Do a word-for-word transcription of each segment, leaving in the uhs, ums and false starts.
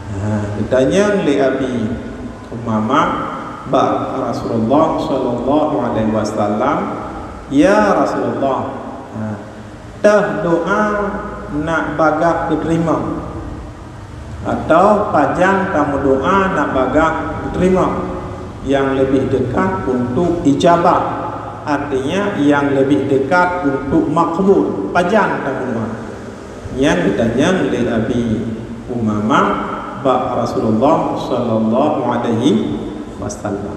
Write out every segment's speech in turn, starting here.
Ditanya li Abi Umamah ba Rasulullah sallallahu alaihi wasallam, ya Rasulullah, dah doa nak bagah diterima atau panjang kamu doa nak bagah diterima, yang lebih dekat untuk ijabah, artinya yang lebih dekat untuk makbul, panjang kamu doa. Yang ditanya li Abi Umamah ba Rasulullah sallallahu alaihi wasallam.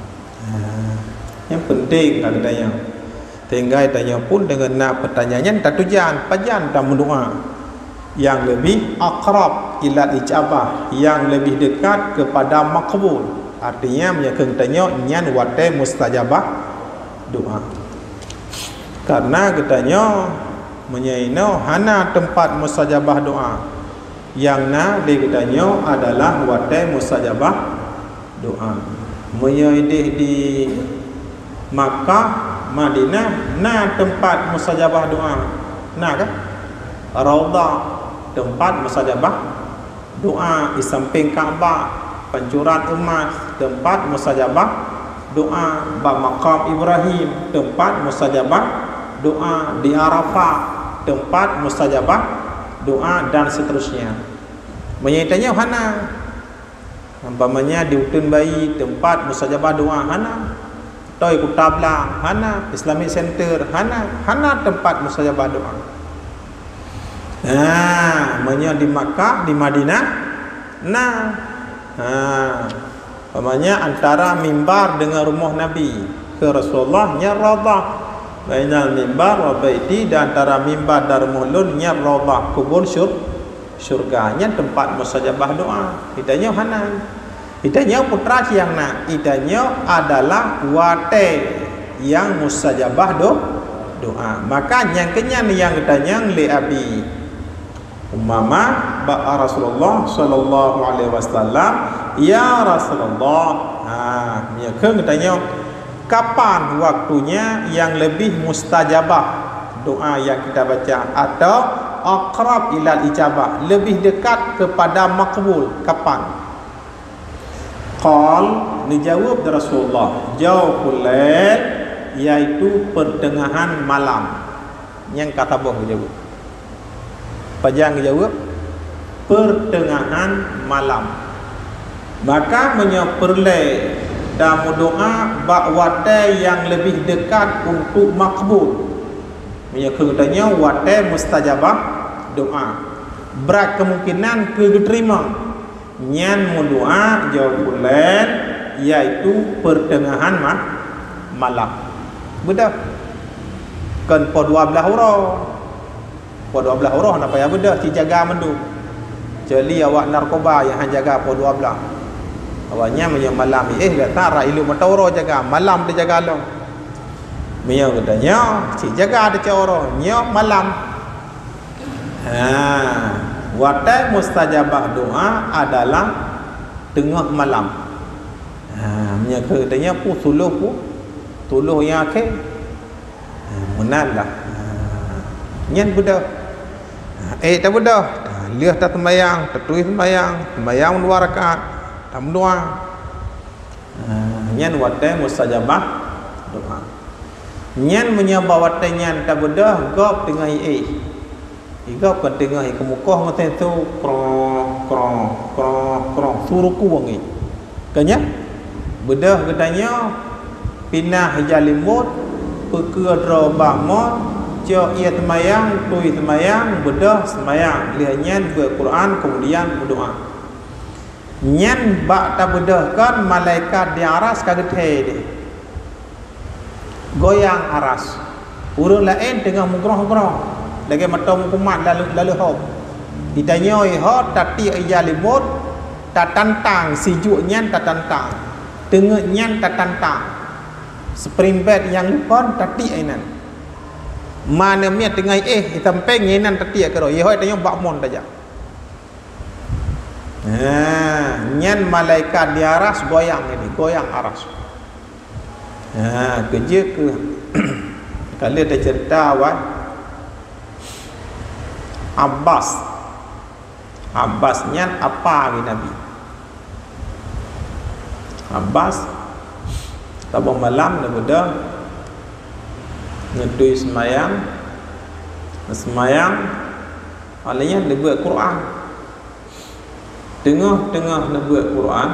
Yang penting tak tanya. Tinggal tanya pun dengan nak pertanyaan tak tujuan, panjang kamu doa. Yang lebih akrab ila ijabah, yang lebih dekat kepada makbul. Artinya menyakang tanya nyan wate mustajabah doa. Karena katanya menyaino hana tempat mustajabah doa. Yang na dikatanya adalah wate mustajabah doa. Menyaidih di Makkah, Madinah, na tempat mustajabah doa. Nah kan? Raudhah, tempat mustajabah doa di samping Kaabah, pancuran emas, tempat mustajabah doa. Ba maqam Ibrahim, tempat mustajabah doa. Di Arafah, tempat mustajabah doa, dan seterusnya. Menyitanya hana. Umpamanya di Utun Bayi, tempat mustajabah doa, hana. Toy Kutablang, hana. Islamic Center, hana. Hana tempat mustajabah doa. Nah, menya di Makkah, di Madinah, nah, nah, umpamanya antara mimbar dengan rumah Nabi ke Rasulullah nya Raudhah. Bainal mimbar wa baiti, dan antara mimbar dan rumah lun nya Raudhah, kubur syur syurganya tempat mustajabah doa. Hidanya hanan. Hidanya putra yang nak. Hidanya adalah wate yang mustajabah do doa. Maka yang kenyan yang ditanya li Abi Umamah ba Rasulullah sallallahu alaihi wasallam, ya Rasulullah, ah ya ke ditanya kapan waktunya yang lebih mustajabah doa yang kita baca, atau aqrab ilal ijabah, lebih dekat kepada makbul, kapan? Qal, dijawab Rasulullah, jawabul lail, yaitu pertengahan malam. Yang kata boh dijawab. Panjang dijawab pertengahan malam. Maka menyeperle dalam doa bakwate yang lebih dekat untuk makbul. Menyekutanya wate mustajabah doa. Berat kemungkinan keterima. Nyan doa jawab bulan, yaitu pertengahan mah malam. Bedah. Kan po dua belas huruf. Po dua belas huruf nak payah bedah si jaga mendu. Jadi awak narkoba yang han jaga po dua belas. Awaknya menyang malam eh kata ra ilu matoro jaga malam dia jaga lo. Menyang katanya si jaga ada coro nyo malam. Ha, wate mustajabah doa adalah tengah malam. Ha, menyang katanya pu suluh pu tuluh yang akhir. Ha, menanlah. Ha, nyen budak. Eh tak budak. Lihat tak sembahyang, tertulis sembahyang, sembahyang dua rakaat, tam doa. Nyan wate mustajabah doa. Nyan menyabah wate nyan tak bedah gop tengah eh. Igop kan tengah ke muka macam tu krong krong krong krong suruku wangi. Kanya bedah katanya pinah jalimut pekedra bamot jo ia semayang, tui semayang, bedah semayang, lihatnya berquran kemudian berdoa. Nyan bak tak bedah kan malaikat di aras kaget he goyang aras. Urang lain tengah mugrah-mugrah lagi matom kumat lalu lalu hop. Ditanya oi hot tati iya limut tak tantang sijuk nyan tak tantang. Tengah nyan tak tantang. Spring bed yang lupon tati ainan. Mana miat tengah eh sampai ngenan tati ke ro. Ye hoi tanya bakmon saja. Ha, nyan malaikat di aras goyang ini, goyang aras. Ha, kerja ke kalau ada cerita awak Abbas Abbas nyan apa ni Nabi Abbas tabah malam daripada ngedui semayang semayang alanya dia buat Quran tengah-tengah dia buat Quran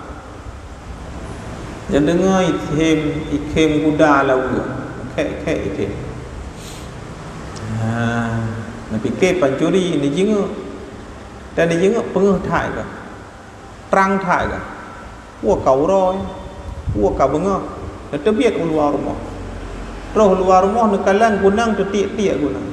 dia dengar ikhim ikhim kuda lalu kek-kek ikhim ha, dia fikir pancuri dia jenguk dan dia jenguk pengah thai ke terang thai ke wah kau roi wah kau bengah dia terbiak keluar rumah terus keluar rumah dia kalang gunang tertiak-tiak gunang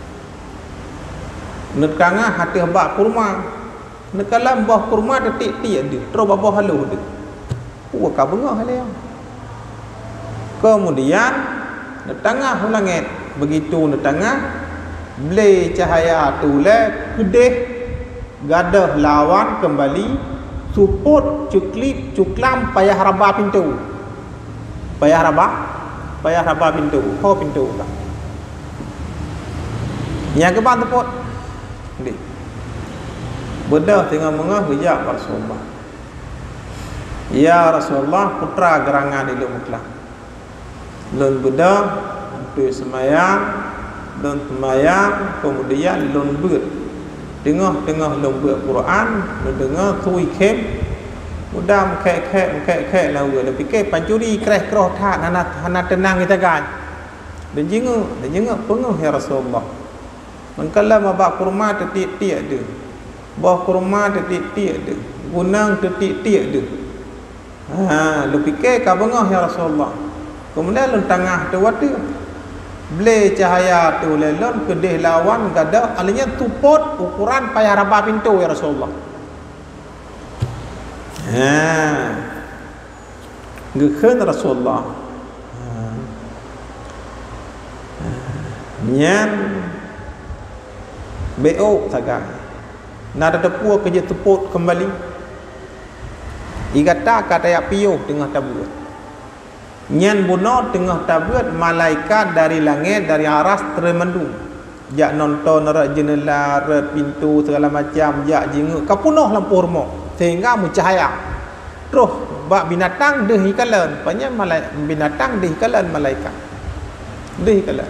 dia tengah hati bak kurma dia kalang bawah kurma tertiak-tiak dia terus bawah halu dia wah kau bengah halih kemudian di tengah langit begitu di tengah beli cahaya tu le kedih gadah lawan kembali suput cuklip cuklam payah rabah pintu payah rabah payah rabah pintu ho pintu lah yang ke ban teput ni bedah tengah mengah gejak Rasulullah ya Rasulullah putra gerangan di lumuklah lun bedah untuk semayang lun semayang kemudian lun ber tengah-tengah lun ber Quran lun dengar tui kem mudah mekek-kek mekek-kek lalu dia fikir pancuri kereh keroh tak hana, hana tenang kita kan dan jenguk dan jenguk penguh ya Rasulullah mengkala mabak kurma tetik-tik dia bawah kurma tetik-tik dia gunang tetik-tik dia ha, lu fikir kau bengah ya Rasulullah kemudian lu tengah tu waktu beli cahaya tu lelon kedih lawan gadah alanya tuput ukuran payah rabah pintu ya Rasulullah ha gekhen Rasulullah ha. Nyan beo saga nada tepua kerja tuput kembali igata kata ya piyo tengah tabut nyan buno tengah tabut malaikat dari langit dari aras termendung jak nonton rak jendela rak pintu segala macam jak jenguk kapunoh lampu rumah sehingga mencahaya terus bak binatang deh ikalan banyak malaikat binatang deh ikalan malaikat deh ikalan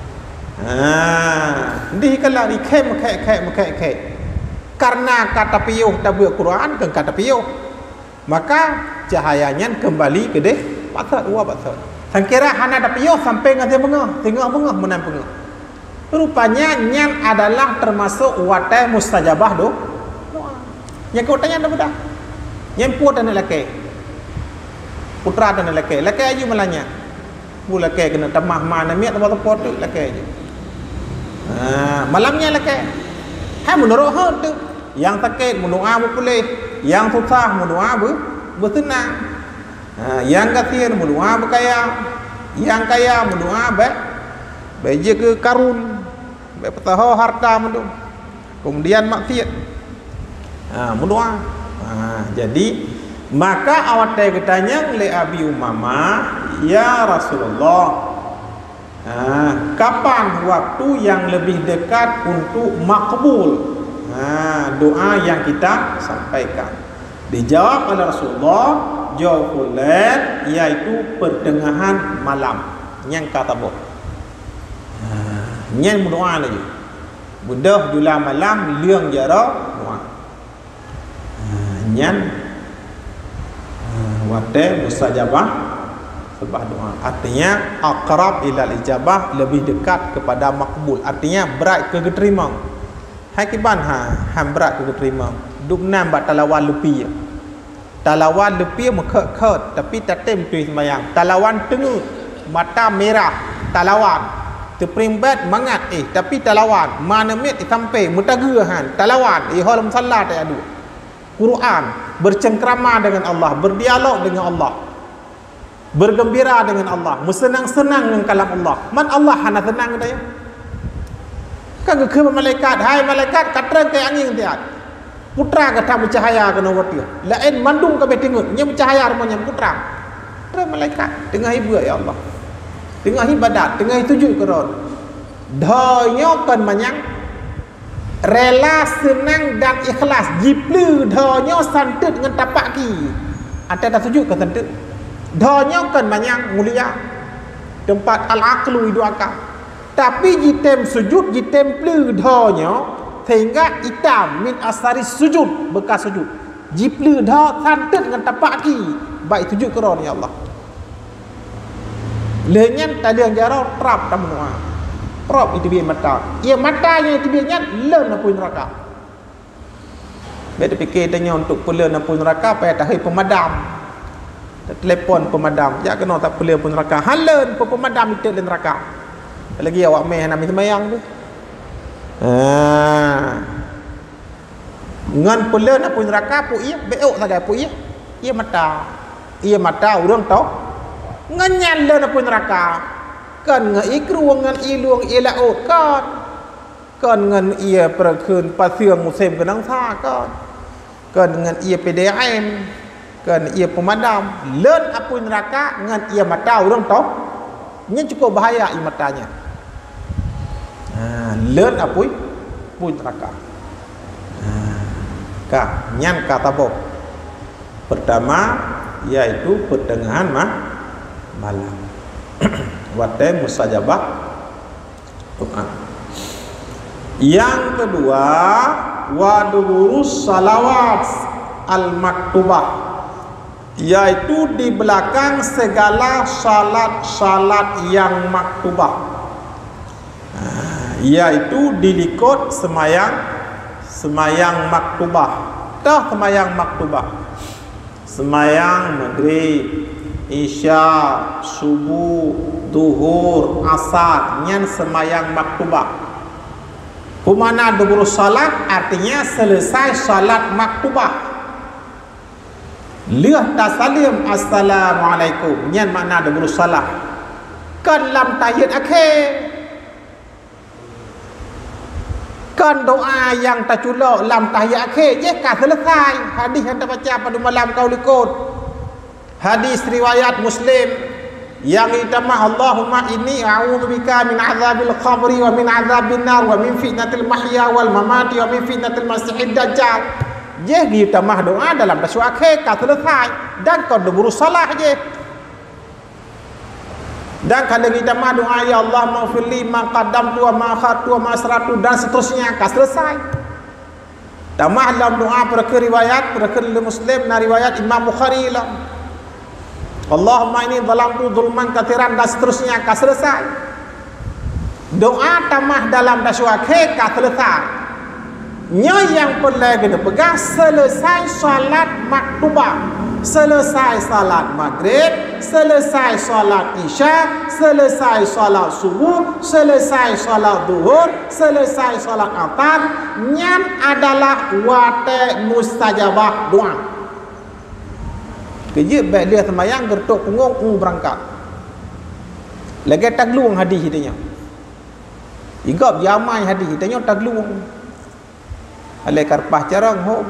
ah deh ikalan ikem kek-kek kek-kek karena kata piyuh tabut Quran kan kata piyuh maka cahayanya kembali ke deh patut dua patut sangkira hana ada piyuh sampai ngati bengah tengah bengah menang bengah rupanya nyan adalah termasuk watai mustajabah do yang kau tanya dah bedah yang puat dan lelaki putra dan lelaki lelaki aja malanya bu lelaki kena tamah mana miat tempat tempat tu lelaki aja ha, malamnya lelaki hai menurut hal tu yang sakit mendoa boleh yang susah mendoa ber bertenang ha, yang kasihan mendoa berkaya yang kaya mendoa baik baik je ke karun baik petaho harta mendu kemudian maksiat ha, mendoa ha, jadi maka awak tanya le Abi Umamah ya Rasulullah ha, kapan waktu yang lebih dekat untuk makbul ha, doa yang kita sampaikan dijawab oleh Rasulullah jawabul lail iaitu pertengahan malam yang kata boh nyen berdoa lagi budah jula malam liang jara doa nyen wate mustajabah sebab doa artinya aqrab ilal ijabah lebih dekat kepada makbul artinya berat ke keterima hakiban ha ham berat ke keterima duk nam bat talawan lepi talawan lepi mekek tapi tatem tu sembayang talawan tengu mata merah talawan terperimbat mangat eh tapi talawan mana met sampai mutagahan talawan eh halam salat tak ada Quran bercengkrama dengan Allah berdialog dengan Allah bergembira dengan Allah bersenang-senang dengan kalam Allah man Allah hana tenang dia kan ke malaikat hai malaikat katra ke angin dia putra kata bercahaya kena wati lain mandung ke betingut nya bercahaya rumahnya putra putra malaikat tengah ibu ya Allah tengah ibadat tengah tujuh keron danya kan manyang rela senang dan ikhlas jiplu donyo santet dengan tapak ki anda tak setuju ke santet donyo kan banyak mulia tempat al-aqlu itu akal tapi jitem sujud jitem plu donyo sehingga hitam min asari sujud bekas sujud jiplu do santet dengan tapak ki baik sujud keron ya Allah lengan tadi yang jarau trap tam doa prop itu dia mata ia matanya itu dia len apa neraka beda fikir tanya untuk pula apa neraka payah tahi pemadam telefon pemadam ya kena tak pula pun neraka halen pemadam itu le neraka lagi awak meh nak sembahyang tu ha ngan pula apa neraka pu ia beok sagai pu ia ia mata ia mata urang tahu ngan nyan le apa neraka kan ngai kruang ngan i luang i laut kan kan ngan ia perkeun pasiang musim kenang sa kan kan ngan ia P D M kan ia pemadam len apa neraka ngan ia mata urang tahu nya cukup bahaya i matanya ha len apa pun neraka ha ka nyan kata bob pertama yaitu pertengahan mah malam waktu mustajabah doa. Yang kedua wadurus salawat al maktubah yaitu di belakang segala salat-salat yang maktubah yaitu dilikut semayang semayang maktubah dah semayang maktubah semayang maghrib Isya, subuh, duhur, asar, nyan semayang maktubah. Pemana dubur salat artinya selesai salat maktubah. Lihat tasalim assalamualaikum nyan makna dubur salat. Kan lam tahiyat akhir. Kan doa yang terculok lam tahiyat akhir je kan selesai. Hadis yang terbaca pada malam kau likut. Hadis riwayat Muslim yang itamah Allahumma inni a'udzubika min azabil qabri wa min azabin nar wa min fitnatil mahya wal mamati wa min fitnatil masiihid dajjal. Je itamah doa dalam tasawuf akhir ka selesai dan kau berusaha salah je. Dan kalau itamah doa ya Allah maghfirli ma qaddamtu wa ma akhartu wa ma asrartu dan seterusnya ka selesai. Tamah dalam doa perkara riwayat perkara Muslim na riwayat Imam Bukhari lah. Allahumma ini zalamtu zulman katsiran dan seterusnya ka selesai. Doa tamah dalam tasawuf ka selesai. Nya yang perlu kena pegang selesai salat maktubah, selesai salat maghrib, selesai salat isya, selesai salat subuh, selesai salat duhur, selesai salat asar, nyan adalah wate mustajabah doa. Kerja baik dia semayang gertuk punggung um berangkat. Lagi tagluang hadis hitanya. Igap jamai hadis hitanya tagluang. Alai karpah carang hom.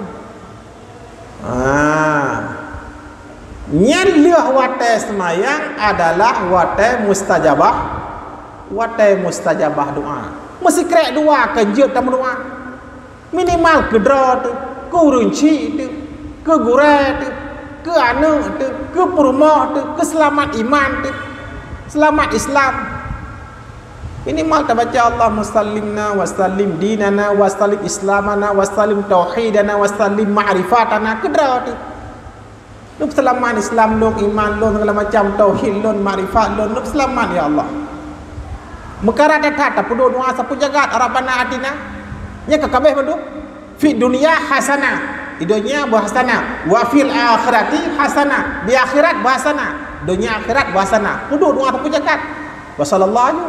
Ah. Nyan liah wate semayang adalah wate mustajabah. Wate mustajabah doa. Mesti krek doa kerja tam doa. Minimal kedra tu, kurunci tu, kegure tu, ke anu tu, ke perumah tu, ke selamat iman tu, selamat Islam. Minimal kita baca Allahumma sallimna wa sallim dinana wa sallim islamana wa sallim tauhidana wa sallim ma'rifatana kedra tu. Lu selamat Islam, lu iman, lu segala macam tauhid, lu ma'rifat, lu lu selamat ya Allah. Mekara dekat tak perlu doa sapu jagat Rabbana atina. Nya ka kabeh bedu. Fi dunya hasanah. Di dunia bahasana wa fil akhirati hasanah, di akhirat bahasana, dunia akhirat bahasana. Kudu doa sapu jagat. Wasallallahu.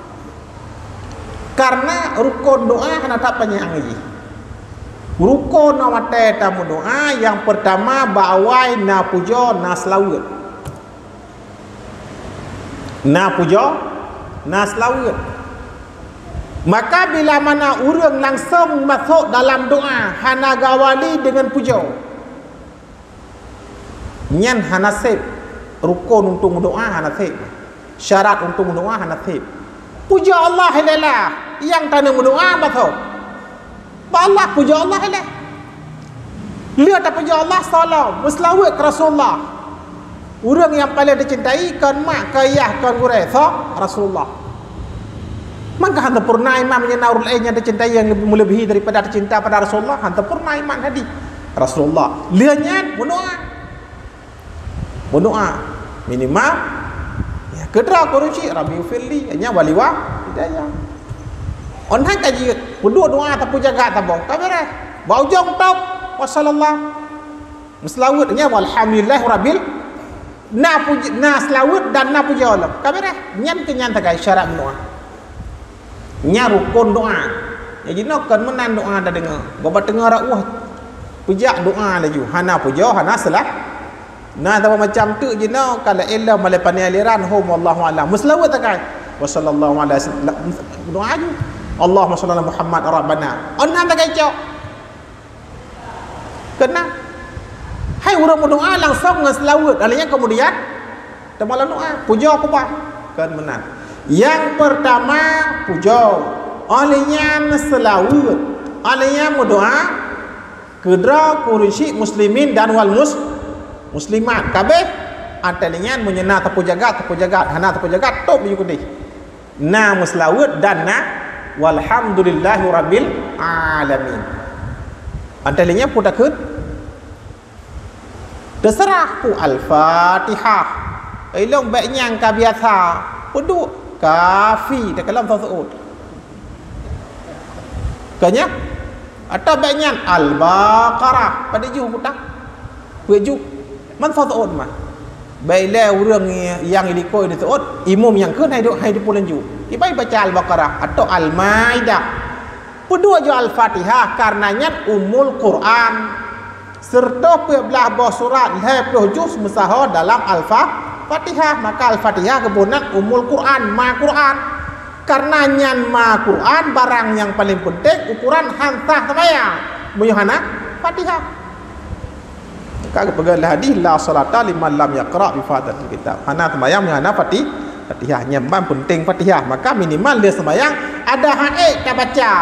Karena rukun doa kena tak panjang lagi. Rukun nawate tamu doa yang pertama bawai na puja na selawat. Na puja na selawat. Maka bila mana orang langsung masuk dalam doa hana gawali dengan puja. Nyan hanasib rukun untuk doa hanasib. Syarat untuk doa hanasib. Puja Allah adalah yang tanam doa betul. Allah puja Allah lah. Dia tak puja Allah salam, berselawat ke Rasulullah. Orang yang paling dicintai kan mak kayah kan gurai so Rasulullah. Maka hanta purna iman menyenau lain yang dicintai yang lebih melebihi daripada cinta pada Rasulullah. Hanta purna iman tadi Rasulullah. Lihatnya berdoa, berdoa minimal ya kedra kuruci Rabbi ufirli hanya waliwa hidayah. Orang kaji berdoa doa tapi jaga tabung. Kabar bau jong top wasallallahu selawatnya walhamdulillah rabbil na puji na selawat dan na puja Allah. Kabar nyan kenyan takai syarat doa. Nya rukun doa. Jadi nak kan menan doa dah dengar. Bapa dengar wah puja doa laju. Hana puja hana salah. Nah tahu macam tu je nak kalau illa malepan aliran hum wallahu alam. Muslawat takai. Wasallallahu ala doa je. Allahumma shalli ala Muhammad rabbana. Onhan takai cok. Kena hai orang berdoa langsung dengan selawat. Alanya kemudian temalan doa puja apa bah? Kan menang. Yang pertama puja, alanya selawat, alanya berdoa kedra kursi muslimin dan wal mus muslimat. Kabeh antaranya menyena tapu jagat tapu jagat hana tapu jagat top you kudih. Na muslawat dan na walhamdulillahi rabbil alamin. Antaranya putakut terserah pu al-Fatihah. Ilong baiknya angka biasa. Puduk kafi tak kalam tasawuf. Kanya atau baiknya al-Baqarah pada ju putak. Puju man tasawuf mah. Baiklah orang yang ilikoi di tasawuf imam yang ke hai duk hai di pulan ju. Tibai baca al-Baqarah atau al-Maidah. Puduk ju al-Fatihah karenanya umul Quran. Serta belah bawah surat leh puluh juz musahah dalam Al-Fatihah. Maka Al-Fatihah kebunan umul Quran, ma Quran. Karena nyan ma Quran barang yang paling penting ukuran hantah sembahyang. Muyuhana Fatihah. Maka pegalah hadis la salata liman lam yaqra bi fatihatil kitab. Hana sembahyang muyuhana Fatih Fatihah nyambang penting Fatihah. Maka minimal dia sembahyang ada haid tak baca.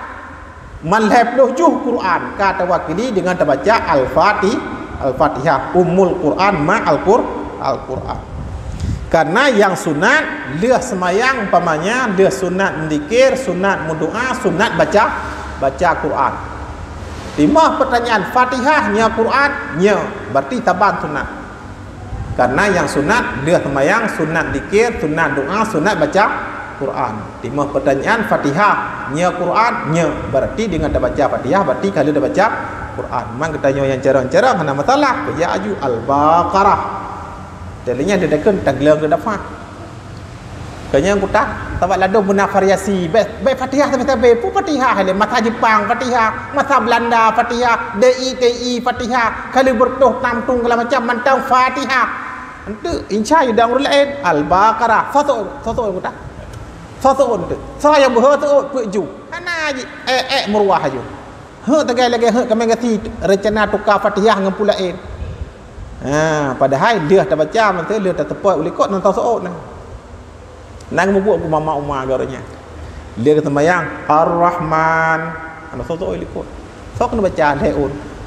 Malhab lujuh Quran kata wakili dengan terbaca Al-Fatih Al-Fatihah umul Quran ma Al-Qur Al-Quran. Karena yang sunat dia semayang umpamanya dia sunat mendikir, sunat mendoa, sunat baca baca Quran. Timah pertanyaan Fatihahnya Qurannya berarti taban sunat. Karena yang sunat dia semayang, sunat dikir, sunat doa, sunat baca Quran. Timah pertanyaan Fatihahnya Qurannya berarti dengan dah baca Fatihah berarti kalau dah baca Quran. Memang kita tanya yang cerang-cerang kena masalah ya aju al-Baqarah. Dalinya dia dekan taglang ke dapat. Kanya aku tak tabat lado guna variasi. Baik baik Fatihah tapi tapi pu Fatihah le mata Jepang Fatihah, mata Belanda Fatihah, D I T I Fatihah. Kalau bertuh tamtung kalau macam mantang Fatihah. Itu insya Allah orang lain al-Baqarah. Satu satu aku tak. Satu tu. Saya berhatu puju. Ana ji eh eh murwah aju. He tagai lagi he kami ngati rencana tukar Fatihah dengan pula lain. Ha padahal dia tak baca mesti dia tak tepat boleh kok nang tasawuf nang. Nang membuat ku mama umar garanya. Dia kata mayang Ar-Rahman. Ana tasawuf boleh kok. So kena baca leun.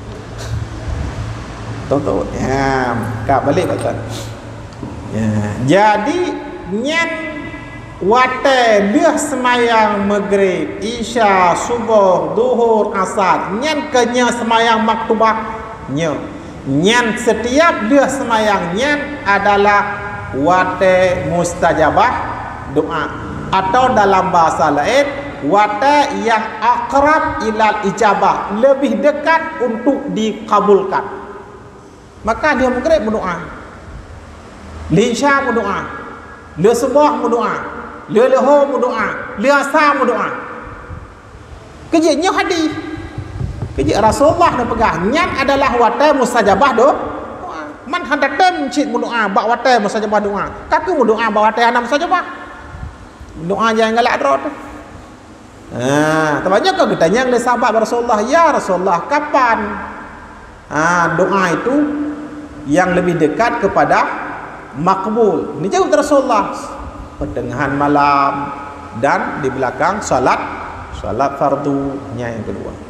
Tonton ya, kak balik kata. Ya, jadi nyan wate dia semayang maghrib, isya, subuh, duhur, asar. Nyan kenya semayang maktubah. Nya. Nyan setiap dia semayang nyan adalah wate mustajabah doa. Atau dalam bahasa lain wate yang akrab ilal ijabah, lebih dekat untuk dikabulkan. Maka dia maghrib berdoa, li isya berdoa, li subuh berdoa, Lia leho berdoa, lia asar berdoa. Kejadiannya hadis. Kejadian Rasulullah dah pegang. Nyan adalah watai mustajabah doa. Man hendak tem cik berdoa, bak watai mustajabah doa. Kaku berdoa bak watai anak mustajabah. Doa jangan galak drot. Ha, terbanyak kau kita yang sahabat Rasulullah, ya Rasulullah, kapan ha, doa itu yang lebih dekat kepada makbul? Ini jawab Rasulullah. Pertengahan malam dan di belakang salat salat fardu yang kedua.